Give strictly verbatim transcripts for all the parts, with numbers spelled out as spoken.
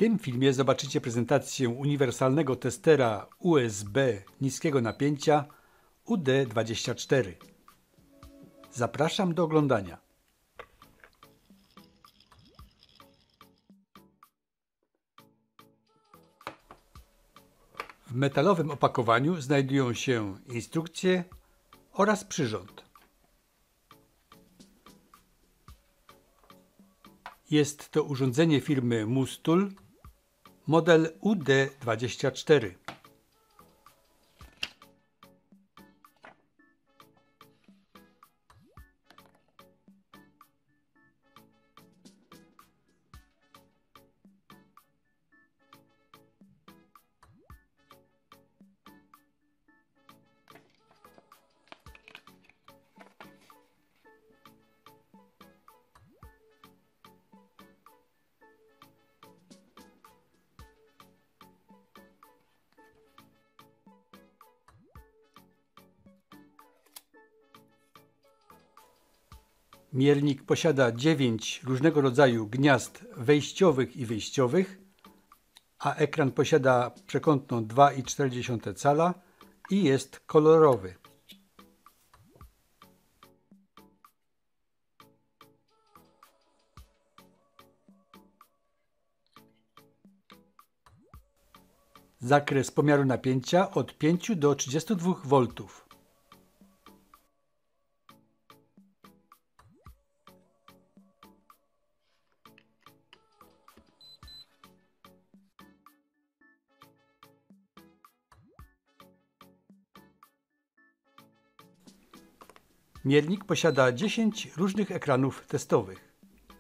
tym filmie zobaczycie prezentację uniwersalnego testera U S B niskiego napięcia U D dwadzieścia cztery. Zapraszam do oglądania. W metalowym opakowaniu znajdują się instrukcje oraz przyrząd. Jest to urządzenie firmy Mustool, model U D dwadzieścia cztery. Miernik posiada dziewięć różnego rodzaju gniazd wejściowych i wyjściowych, a ekran posiada przekątną dwa i cztery dziesiąte cala i jest kolorowy. Zakres pomiaru napięcia od pięciu do trzydziestu dwóch woltów. Miernik posiada dziesięć różnych ekranów testowych.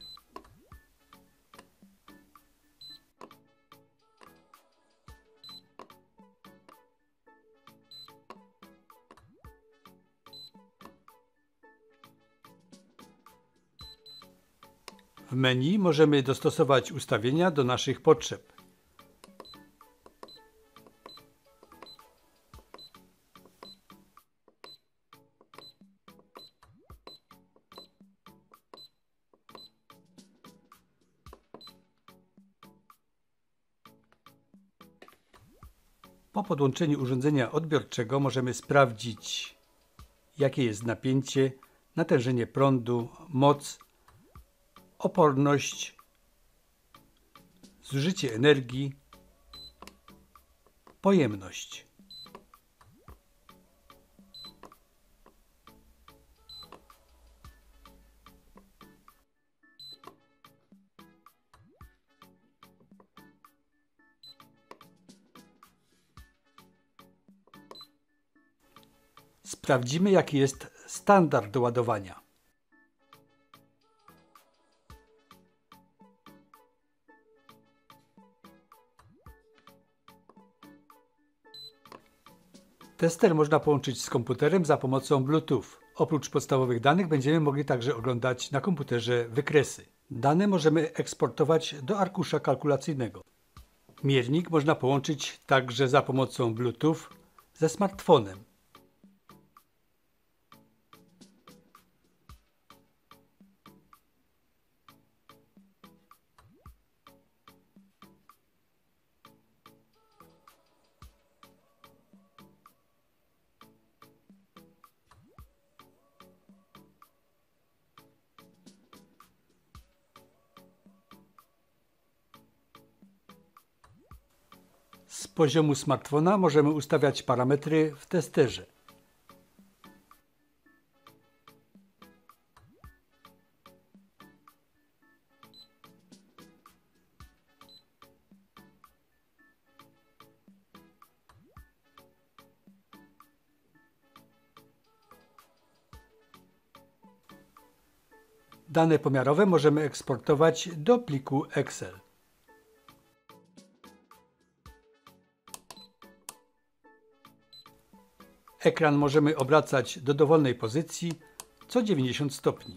W menu możemy dostosować ustawienia do naszych potrzeb. Po podłączeniu urządzenia odbiorczego możemy sprawdzić, jakie jest napięcie, natężenie prądu, moc, oporność, zużycie energii, pojemność. Sprawdzimy, jaki jest standard do ładowania. Tester można połączyć z komputerem za pomocą Bluetooth. Oprócz podstawowych danych będziemy mogli także oglądać na komputerze wykresy. Dane możemy eksportować do arkusza kalkulacyjnego. Miernik można połączyć także za pomocą Bluetooth ze smartfonem. Z poziomu smartfona możemy ustawiać parametry w testerze. Dane pomiarowe możemy eksportować do pliku Excel. Ekran możemy obracać do dowolnej pozycji co dziewięćdziesiąt stopni.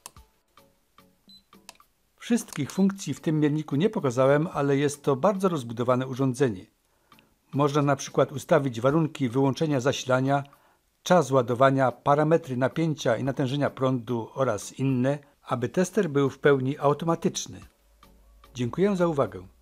Wszystkich funkcji w tym mierniku nie pokazałem, ale jest to bardzo rozbudowane urządzenie. Można na przykład ustawić warunki wyłączenia zasilania, czas ładowania, parametry napięcia i natężenia prądu oraz inne, aby tester był w pełni automatyczny. Dziękuję za uwagę.